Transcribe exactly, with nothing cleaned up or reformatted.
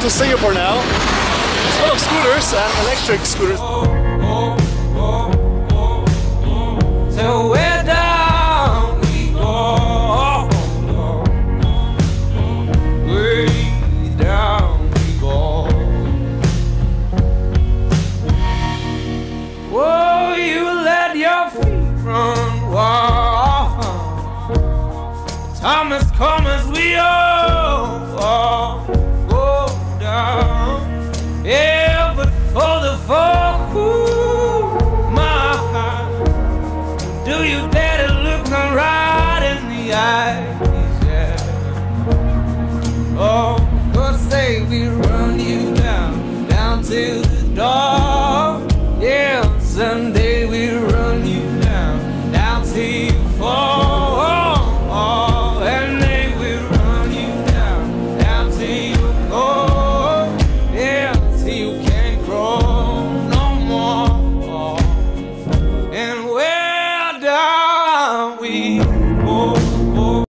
to Singapore now. It's full of scooters and electric scooters. So where down we go, way down we go. Whoa, you let your feet run wild. Time has come as we all go down. Yeah, but for the fall, ooh, my heart, do you dare to look me right in the eyes? Yeah. Oh, 'cause say we run you down, down to